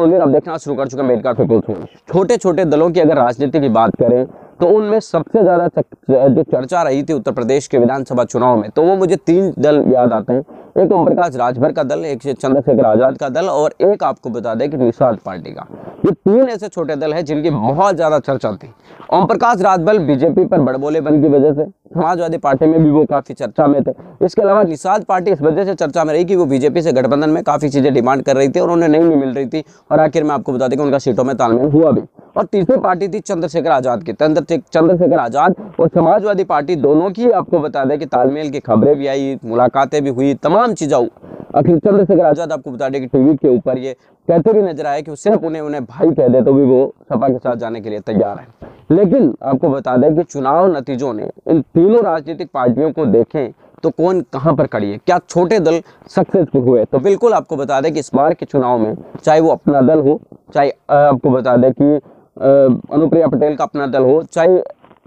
मुस्लिम अब देखना शुरू कर चुका है मेडिकल पीपुल्स। छोटे छोटे दलों की अगर राजनीति की बात करें तो उनमें सबसे ज्यादा जो चर्चा रही थी उत्तर प्रदेश के विधानसभा चुनाव में, तो वो मुझे 3 दल याद आते हैं। एक ओम प्रकाश राजभर का दल, एक चंद्रशेखर आजाद का दल और एक आपको बता दें कि निषाद पार्टी का। ये 3 ऐसे छोटे दल हैं जिनकी बहुत ज्यादा चर्चा थी। ओम प्रकाश राजभर बीजेपी पर बड़बोलेपन की वजह से, समाजवादी पार्टी में भी वो काफी चर्चा में थे। इसके अलावा निषाद पार्टी इस वजह से चर्चा में रही कि वो बीजेपी से गठबंधन में काफी चीजें डिमांड कर रही थी और उन्हें नहीं मिल रही थी, और आखिर में आपको बता दें कि उनका सीटों में तालमेल हुआ भी। और तीसरी पार्टी थी चंद्रशेखर आजाद की। चंद्रशेखर आजाद और समाजवादी पार्टी दोनों की आपको बता दें कि तालमेल की खबरें भी आई, मुलाकातें भी हुई, तमाम चीजें हुई। आखिर चंद्रशेखर आजाद आपको बता दें कि टीवी के ऊपर ये कहते भी नजर आए कि सिर्फ उन्हें भाई कह दे तो भी वो सपा के साथ जाने के लिए तैयार है। लेकिन आपको बता दें कि चुनाव नतीजों ने इन तीनों राजनीतिक पार्टियों को देखें तो कौन कहां पर खड़ी है, क्या छोटे दल सक्सेसफुल हुए? तो बिल्कुल आपको बता दें कि इस बार के चुनाव में चाहे वो अपना दल हो, चाहे आपको बता दें कि अनुप्रिया पटेल का अपना दल हो, चाहे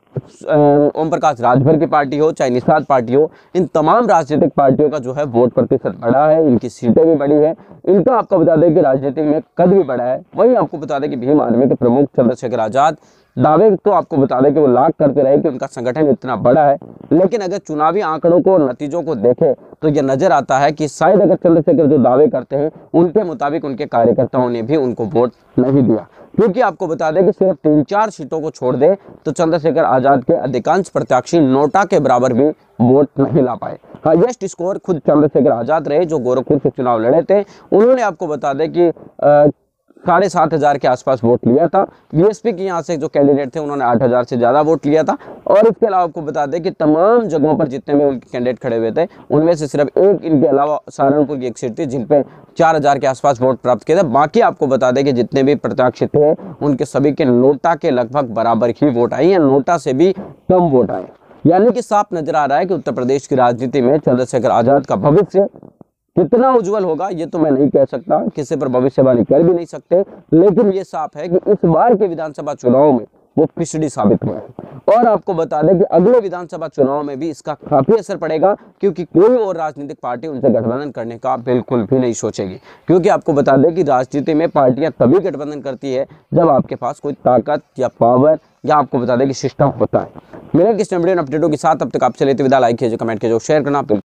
ओम प्रकाश राजभर की पार्टी हो, चाहे निषाद पार्टी हो, इन तमाम राजनीतिक पार्टियों का जो है वोट प्रतिशत बढ़ा है, इनकी सीटें भी बढ़ी है, इनका आपको बता दें कि राजनीति में कद भी बढ़ा है। वहीं आपको बता दें कि भीम आर्मी के प्रमुख चंद्रशेखर आजाद दावे तो आपको बता दें कि वो लाख करते रहे कि उनका संगठन इतना बड़ा है, लेकिन अगर चुनावी आंकड़ों को और नतीजों को देखें तो यह नजर आता है कि शायद अगर चंद्रशेखर जो दावे करते हैं उनके मुताबिक उनके कार्यकर्ताओं ने भी उनको वोट नहीं दिया। क्योंकि आपको बता दें कि सिर्फ 3-4 सीटों को छोड़ दे तो चंद्रशेखर आजाद के अधिकांश प्रत्याशी नोटा के बराबर भी वोट नहीं ला पाए। हाईएस्ट स्कोर खुद चंद्रशेखर आजाद रहे जो गोरखपुर से चुनाव लड़े थे। उन्होंने आपको बता दें कि 7,500 के आसपास वोट लिया था। बीएसपी के यहाँ से जो कैंडिडेट थे उन्होंने 8,000 से ज्यादा वोट लिया था। और इसके अलावा आपको बता दें कि तमाम जगहों पर जितने भी उनके कैंडिडेट खड़े हुए थे उनमें से सिर्फ एक इनके अलावा सहारनपुर की एक सीट थी जिन पे 4,000 के आसपास वोट प्राप्त किए थे। बाकी आपको बता दें कि जितने भी प्रत्याशी थे उनके सभी के नोटा के लगभग बराबर ही वोट आए या नोटा से भी कम वोट आए। यानी कि साफ नजर आ रहा है कि उत्तर प्रदेश की राजनीति में चंद्रशेखर आजाद का भविष्य कितना उज्जवल होगा ये तो मैं नहीं कह सकता, किसी पर भविष्यवाणी कर भी नहीं सकते, लेकिन ये साफ है कि इस बार के विधानसभा चुनाव में वो पिछड़ी साबित हुए हैं। और आपको बता दें कि अगले विधानसभा चुनाव में भी इसका काफी असर पड़ेगा, क्योंकि कोई और राजनीतिक पार्टी उनसे गठबंधन करने का बिल्कुल भी नहीं सोचेगी। क्योंकि आपको बता दें कि राजनीति में पार्टियां तभी गठबंधन करती है जब आपके पास कोई ताकत या पावर या आपको बता दें कि सिस्टम होता है। मेरे किस वीडियो अपडेटों के साथ अब तक आपसे लेते विदा। लाइक कीजिए, कमेंट कीजिए, शेयर करना।